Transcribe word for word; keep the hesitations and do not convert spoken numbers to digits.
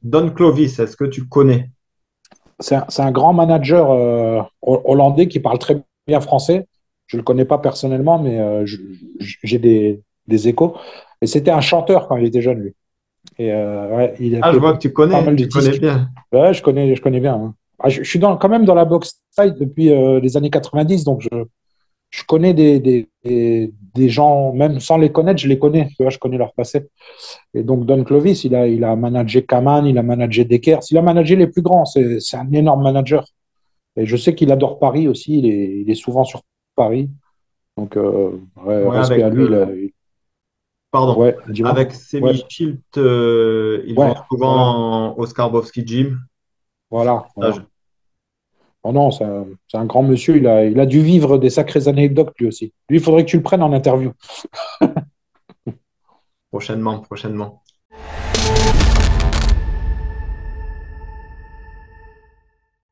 Don Clovis, est-ce que tu connais? C'est un, c'est un grand manager euh, hollandais qui parle très bien français. Je ne le connais pas personnellement, mais euh, je- je- j'ai des, des échos. Et c'était un chanteur quand il était jeune, lui. Et euh, ouais, il a Ah, je fait vois que tu pas connais, mal de tu connais disques. bien. Ouais, je connais, je connais bien, hein. Ah, je, je suis dans, quand même dans la boxe side depuis euh, les années quatre-vingt-dix, donc je, je connais des, des, des, des gens, même sans les connaître, je les connais. Tu vois, je connais leur passé. Et donc, Don Clovis, il a, il a managé Kaman, il a managé Dekers, il a managé les plus grands. C'est c'est un énorme manager. Et je sais qu'il adore Paris aussi. Il est, il est souvent sur Paris. Donc, euh, ouais, Ouais, respect à avec, lui. Il euh, a- il- pardon, ouais, dis-moi. avec Ouais, Semi Shield, euh, ils vont ouais, voilà. souvent au Skarbowski Gym. Voilà, voilà. Stage. Oh non, c'est un, c'est un grand monsieur. Il a, il a dû vivre des sacrées anecdotes lui aussi. Lui, il faudrait que tu le prennes en interview. Prochainement, prochainement.